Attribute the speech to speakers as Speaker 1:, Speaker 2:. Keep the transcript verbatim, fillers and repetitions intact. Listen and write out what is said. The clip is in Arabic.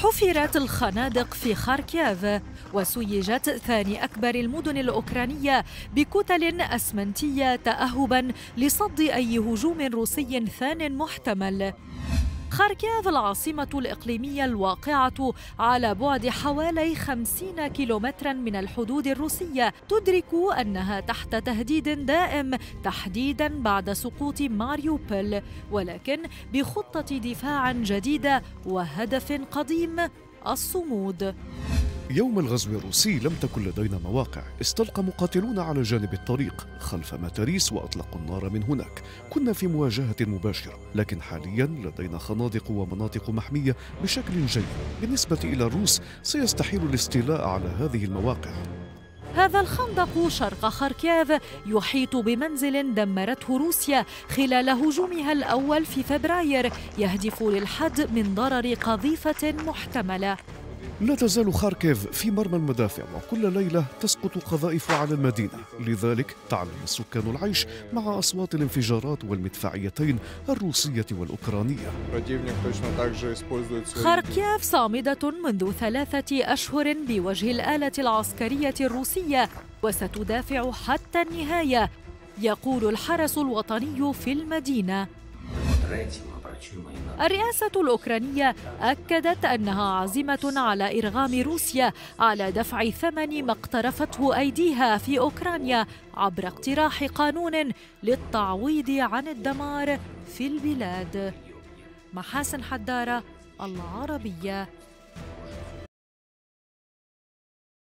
Speaker 1: حفرت الخنادق في خاركيف، وسيجت ثاني أكبر المدن الأوكرانية بكتل أسمنتية تأهباً لصد أي هجوم روسي ثان محتمل. خاركيف العاصمة الإقليمية الواقعة على بعد حوالي خمسين كيلومتراً من الحدود الروسية تدرك أنها تحت تهديد دائم، تحديداً بعد سقوط ماريوبول، ولكن بخطة دفاع جديدة وهدف قديم: الصمود.
Speaker 2: يوم الغزو الروسي لم تكن لدينا مواقع، استلقى مقاتلون على جانب الطريق خلف متاريس وأطلقوا النار من هناك. كنا في مواجهة مباشرة، لكن حاليا لدينا خنادق ومناطق محمية بشكل جيد. بالنسبة إلى الروس سيستحيل الاستيلاء على هذه المواقع.
Speaker 1: هذا الخندق شرق خاركيف يحيط بمنزل دمرته روسيا خلال هجومها الأول في فبراير، يهدف للحد من ضرر قذيفة محتملة.
Speaker 2: لا تزال خاركيف في مرمى المدافع، وكل ليلة تسقط قذائف على المدينة، لذلك تعلم السكان العيش مع أصوات الانفجارات والمدفعيتين الروسية والأوكرانية.
Speaker 1: خاركيف صامدة منذ ثلاثة أشهر بوجه الآلة العسكرية الروسية، وستدافع حتى النهاية، يقول الحرس الوطني في المدينة. الرئاسة الأوكرانية أكدت أنها عازمة على إرغام روسيا على دفع ثمن ما اقترفته أيديها في أوكرانيا عبر اقتراح قانون للتعويض عن الدمار في البلاد. محاسن حدارة، العربية.